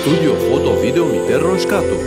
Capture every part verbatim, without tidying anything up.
Studio Foto Video Miter Roșcatu.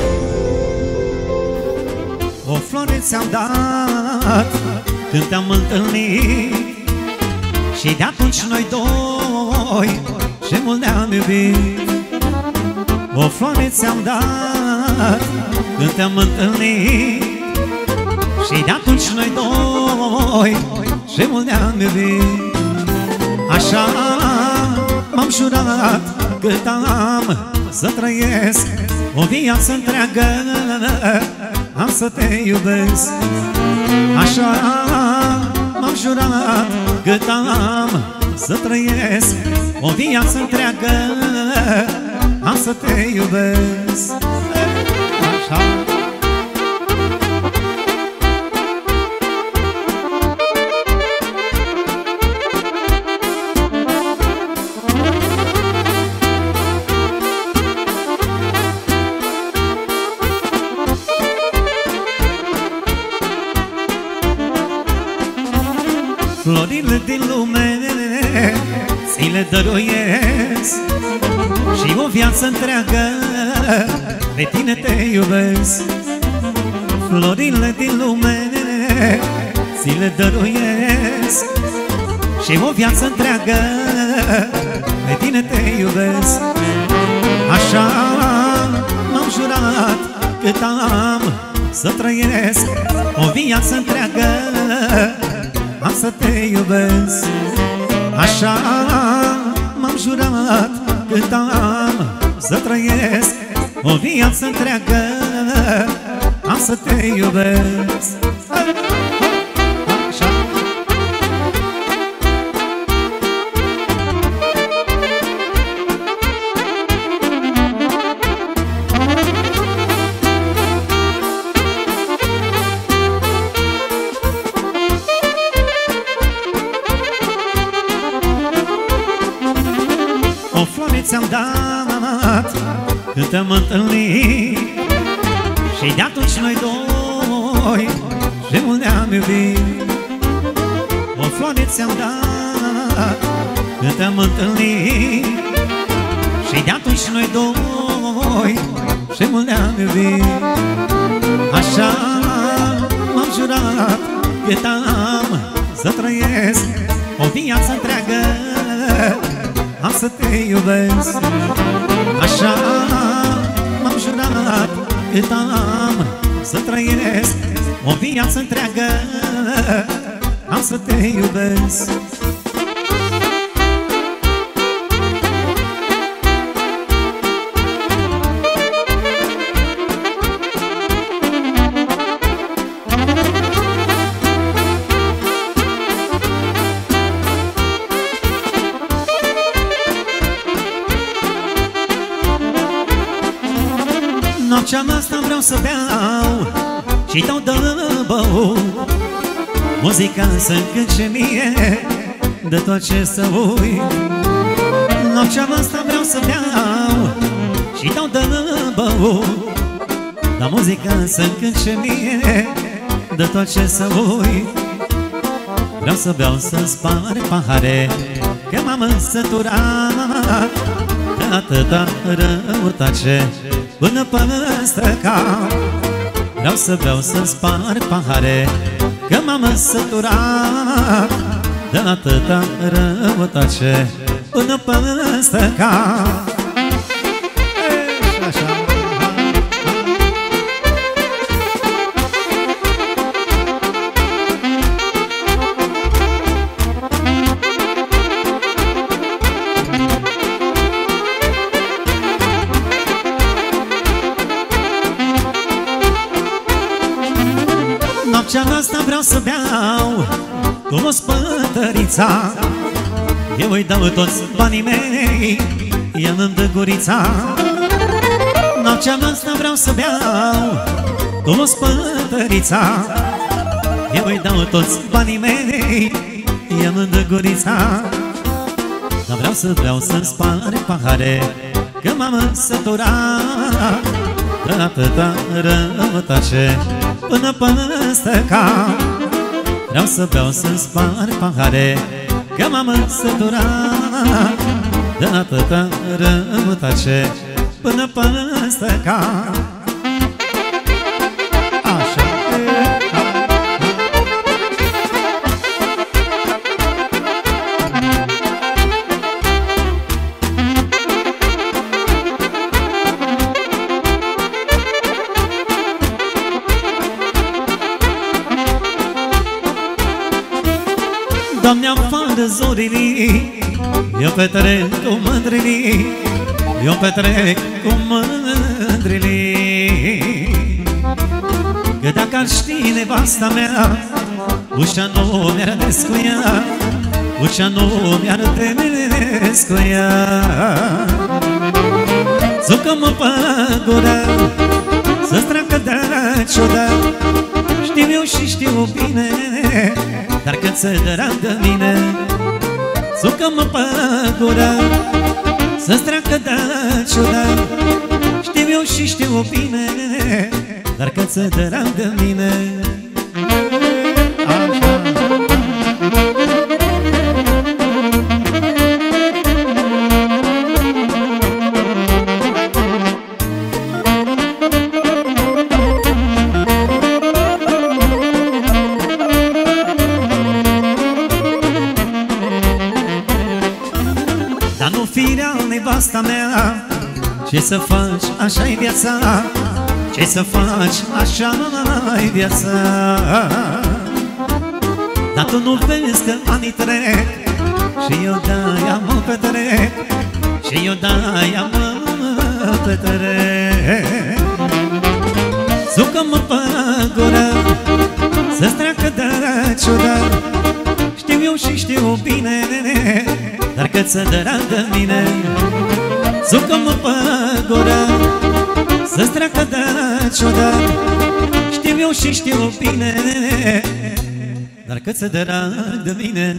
O floare ți-am dat când te-am întâlnit, și de atunci noi doi ce mult ne-am iubit. O floare ți-am dat când te-am întâlnit, și de atunci noi doi ce mult ne-am iubit. Așa m-am jurat cât am să trăiesc o viață întreagă, am să te iubesc. Așa m-am jurat cât am să trăiesc o viață întreagă, am să te iubesc. Așa. Florile din lume ți le dăruiesc, și o viață întreagă de tine te iubesc. Florile din lume ți le dăruiesc, și o viață întreagă de tine te iubesc. Așa m-am jurat cât am să trăiesc o viață întreagă, am să te iubesc. Așa m-am jurat cât am să trăiesc o viață întreagă, am să te iubesc. Așa. O floare ți-am dat când te-am întâlnit, și de atunci noi doi ce mult ne-am iubit. O floare ți-am dat când te-am întâlnit, și de atunci noi doi ce mult ne-am iubit. Așa m-am jurat cât am să trăiesc o viață întreagă, am să te iubesc. Așa m-am jurat cât am să trăiesc o viață întreagă, am să te iubesc. Noaptea asta vreau să beau și dau de băut, muzica să-mi cânce mie de tot ce să uit. Noaptea asta vreau să beau și dau de băut, dar muzica să-mi cânce mie de tot ce să uit. Vreau să beau, să spar pahare, că m-am însăturat de atâta răutace până păstră cap. Vreau să beau, să spar pahare, că m-am însăturat de atâta răutace până păstră cap. Așa. Noaptea asta vreau să beau cum o spătărița, eu îi dau toți banii mei, ea îmi dă gurița. Noaptea asta vreau să beau cum o spătărița, eu îi dau toți banii mei, ea îmi dă gurița. Dar vreau să beau, să-mi spar pahare, că m-am însăturat de atâta răutace până păstră cap. Vreau să beau, să-mi spar pahare, că că m-am însăturat de atâta răutace până până ca. Așa. Doamne, afară zorilii, eu petrec cu mândrilii, eu petrec cu mândrilii. Că dacă ar ști nevasta mea, ușa nu mi-ar descuia, ușa nu mi-ar descuia. Țucă-mă pe gură, să-ți treacă de ciudă. Știu eu și știu bine, dar cât să drag de mine. Țucă-mă pe gură, să-ți treacă de ciudă. Știu eu și știu bine, dar cât să drag de mine. Așa. Dar nu firea nevasta mea, ce să faci, așa-i viața. Ce să faci, așa-i viața. Dar tu nu vezi că anii trec, și eu de-aia mă petrec, și eu de-aia mă petrec. Țucă-mă pe gură, să-ți treacă de ciudă. Știu eu și știu bine, dar cât să drag de mine. Țucă-mă pe gură, să-ți treacă de ciudă. Știu eu și știu bine, dar cât să drag de mine.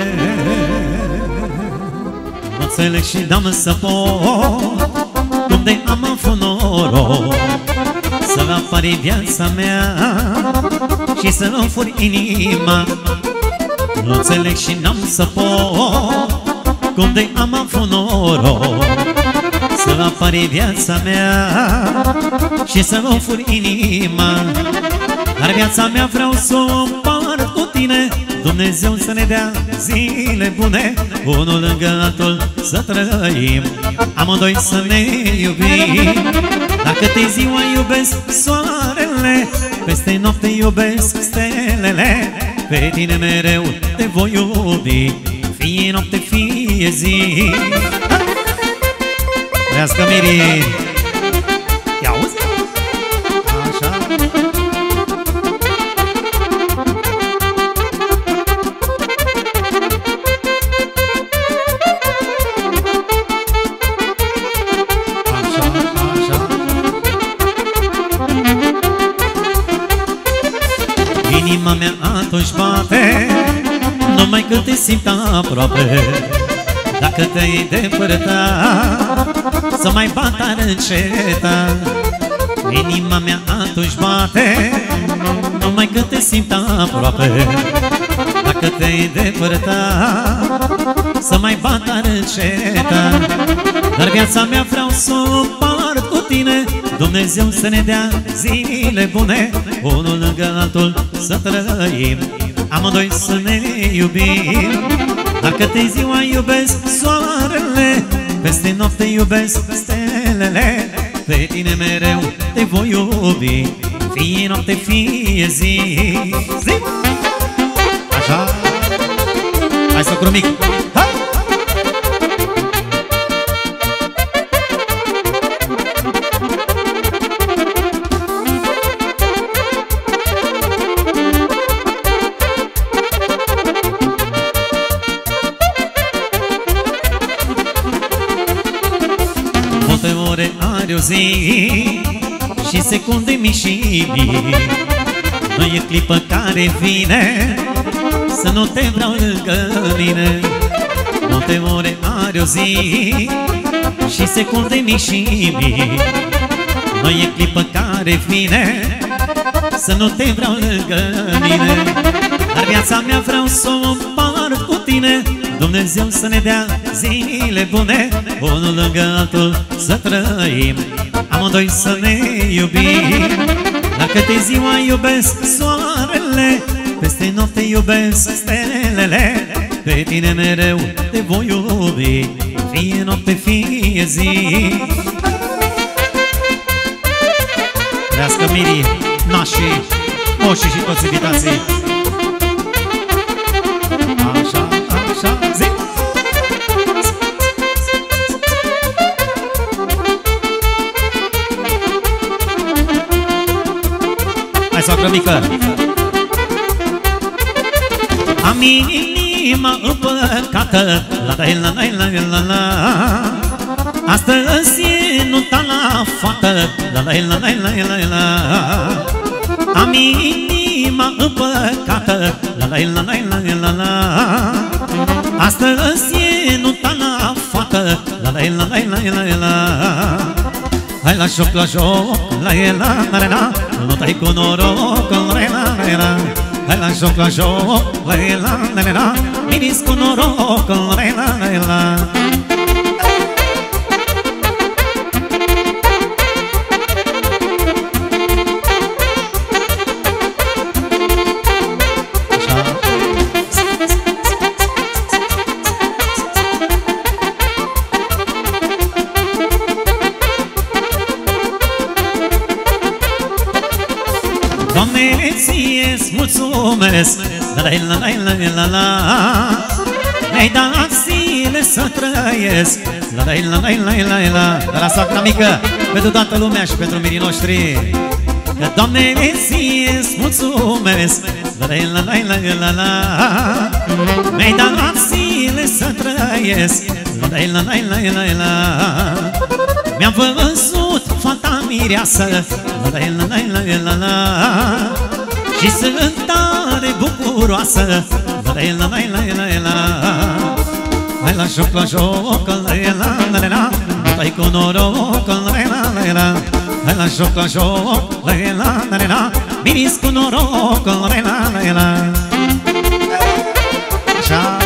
Nu înțeleg și n-am să pot, cum de am avut noroc să apare viața mea și să-mi furi inima. Nu înțeleg și n-am să pot, cum de am avut noroc să apare viața mea și să-mi furi inima. Dar viața mea vreau să o împart cu tine, Dumnezeu să ne dea zile bune, unul lângă altul să trăim, amândoi să ne iubim. Dacă te ziua iubesc soarele, peste noapte iubesc stelele, pe tine mereu te voi iubi, fie noapte, fie zi. Trească mirii! Ia auzi? Așa. Așa, așa. Inima mea atunci bate, numai că te simt aproape. Dacă te-ai depărtat, să mai bat ar înceta. Inima mea atunci bate, numai că te simt aproape. Dacă te-ai depărtat, să mai bat ar înceta. Dar viața mea vreau să o împart cu tine, Dumnezeu să ne dea zile bune, unul lângă altul să trăim, amândoi să ne iubim. Dacă te ziua iubesc soarele, peste noapte iubesc stelele, pe tine mereu te voi iubi, fie noapte, fie zi. Zi! Așa! Hai să crumic! Ha! Are o zi și secunde mii și mii, nu e clipă care vine să nu te vreau lângă mine. Multe ore are o zi și secunde mii și mii, nu e clipă care vine să nu te vreau lângă mine. Dar viața mea vreau să o împart cu tine, Dumnezeu să ne dea zile bune, unul lângă altul să trăim, amândoi să ne iubim. La câte ziua iubesc soarele, peste noapte iubesc stelele, pe tine mereu te voi iubi, fie noapte, fie zi. Trească mirii, nașii, moșii și toți invitații. Așa, așa, zi! Hai, soacră mică! Am inima împăcată, la la la la la la. Astăzi e nunta la fată, la la la la la la. Am inima împăcată, la la la la la la. Astăzi e nunta la fată, la la la la la la. Hai la joc, la joc, la la la la. Nu tai cu noroc, la la la la. Hai la joc, la joc, la la la la. Veniți cu noroc, la la la la. Doamne, ție-ți mulțumesc, la la la la la la. Mi-ai dat zile să trăiesc, la la la la la la. De la soacra mică, pentru toată lumea și pentru mirii noștri. Că Doamne, ție-ți mulțumesc, la la la la la la. Mi-ai dat zile să trăiesc, la la la la la la. Mi-am văzut fata mireasă, la la la la la la. Și sunt tare bucuroasă, la la la la la la. Hai la joc, la joc, la la la la. Nu tai cu noroc, la la la la. Hai la joc, la joc, la la la la. Veniți cu noroc, la la la la. Așa.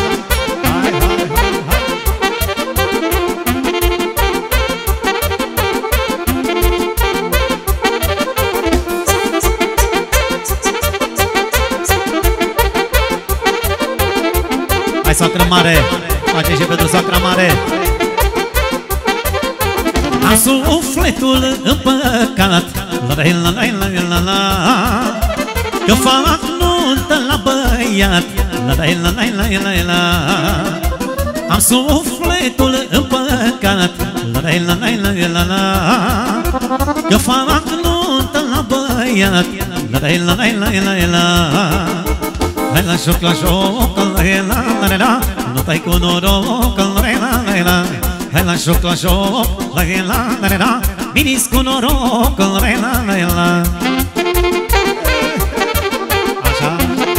Hai, soacră mare, face și pentru soacra mare. Am sufletul împăcat, la la la la la la. Că fac nuntă la băiat, la la la la la la. Am sufletul împăcat, la la la la la la. Că fac nuntă la băiat, la la la la la la. Hai la joc, la joc, la la la la. Nu tai cu noroc, la la la la. Hai la joc, la joc, la la la la. Veniți cu noroc, la la la la. Așa.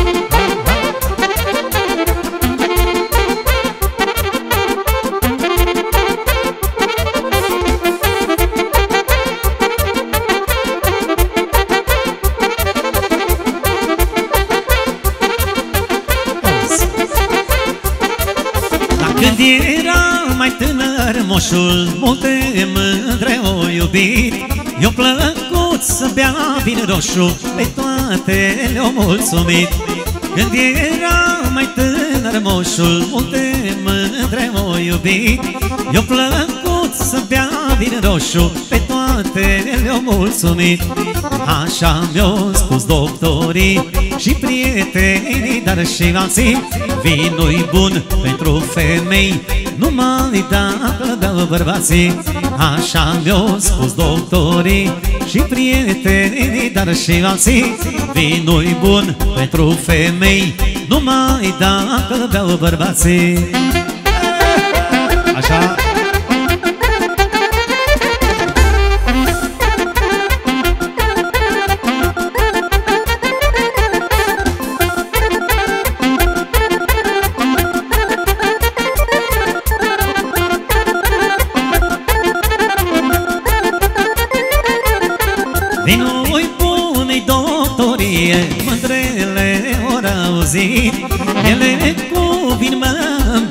Când era mai tânăr moșul, multe mândre o iubit. I-a plăcut să bea vin roșu, pe toate le-o mulțumit. Când era mai tânăr moșul, multe mândre o iubit. I-a plăcut să bea vin roșu, pe toate le-o mulțumit. Așa mi-au spus doctorii și prietenii, dar și alții. Vinul-i bun pentru femei, numai dacă beau bărbații. Așa mi-au spus doctorii și prietenii, dar și alții. Vinul-i bun pentru femei, numai dacă beau bărbații. Așa. Vinul-i bun-i doctorie, mândrele ori auzit. Ele cu vin mă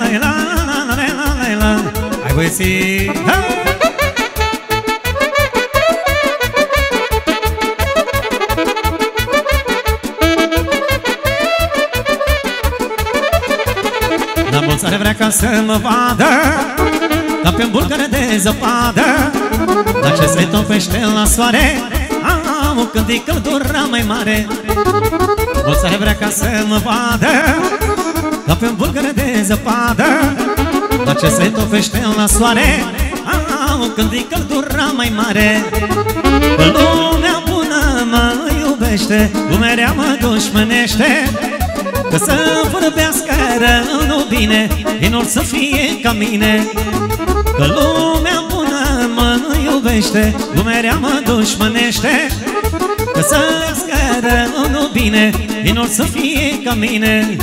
ca să mă vadă, ca pe un bulgăre de zăpadă. Dar ce se topește la soare, am când e căldura mai mare. Mulți ar vrea ca să mă vadă, ca pe un bulgăre de zăpadă. Dar ce se topește la soare, am când e căldura mai mare. Că lumea bună mă iubește, lumea rea mă dușmănește. Că să vorbească rău, nu bine, din or să fie ca mine. Că lumea bună mă iubește, lumea rea mă dușmănește. Că să vorbească rău, nu bine, din or să fie ca mine.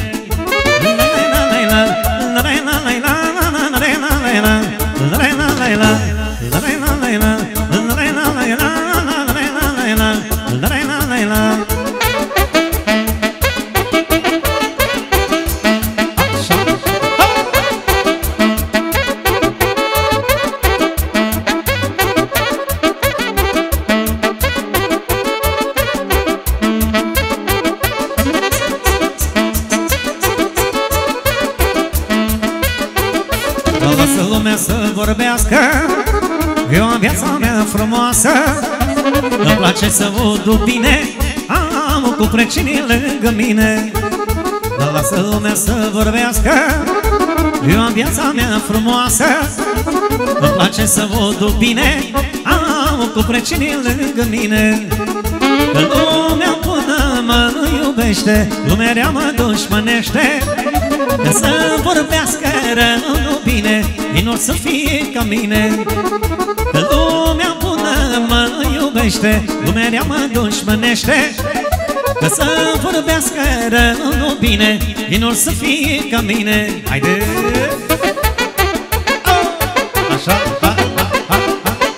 Lasă lumea să vorbească, eu am viața mea frumoasă. Îmi place să vă duc bine, am cu precinii lângă mine. Dar lasă lumea să vorbească, eu am viața mea frumoasă. Îmi place să vă duc bine, am cu precinii lângă mine. Că lumea bună mă iubește, lumea rea mă dușmănește. Că să vorbească rău, nu bine, din or să fie ca mine. Că lumea bună mă iubește, lumea rea mă dușmănește. Că să vorbească rău, nu bine, din or să fie ca mine. Haide! Așa, ha, ha, ha, ha.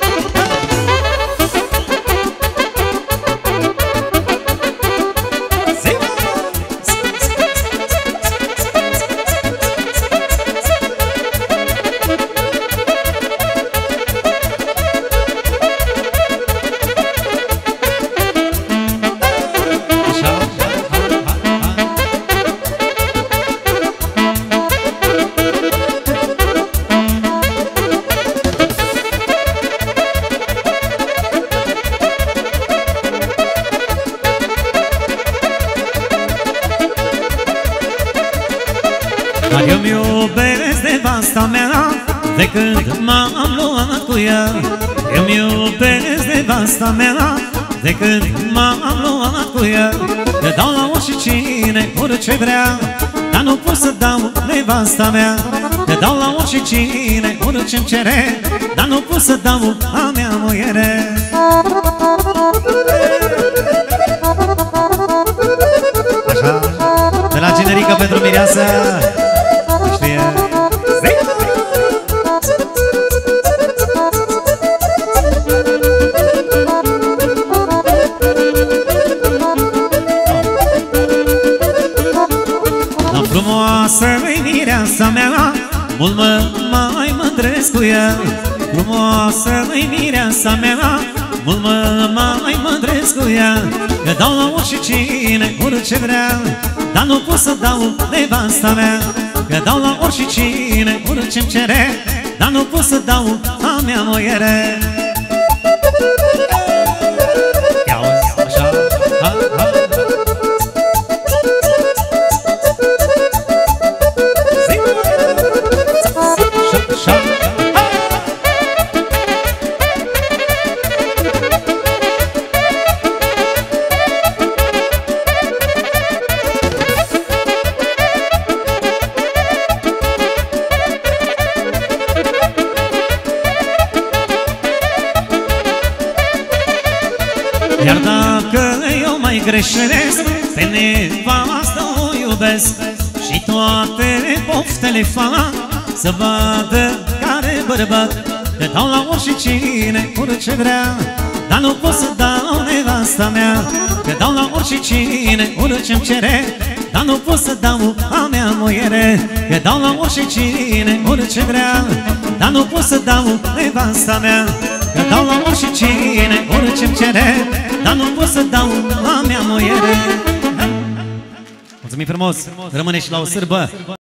Dar eu-mi iubesc nevasta mea, de când m-am luat cu ea. Eu-mi iubesc nevasta mea, de când m-am luat cu ea. Le dau la oricine, orice vrea, dar nu pot să dau nevasta mea. Le dau la oricine, orice-mi cere, dar nu pot să dau a mea muiere. Așa, de la generică pentru mireasă. Știe. La frumoasă-i mireasa mea, mult mă mai mândresc cu ea. Frumoasă-i mireasa mea, mult mă mai mândresc cu ea. Că dau la oricine, orice vrea, dar nu pot să dau nevasta mea. Că dau la oricine, orice-mi cere, dar nu pot să dau a mea muiere. Ia-o-ți așa, ha, ha. Iar dacă eu mai greșesc, pe nevastă o iubesc și toate poftele fac să vadă care bărbat. Te dau la oricine, orice vrea, dar nu pot să dau nevasta mea. Te dau la oricine, orice-mi cere, dar nu pot să dau a mea muiere. Te dau la oricine, orice vrea, dar nu pot să dau nevasta mea. Că dau la oricine, orice-mi cere, dar nu pot să dau a mea muiere. Mulțumim frumos, rămâne și la o sârbă.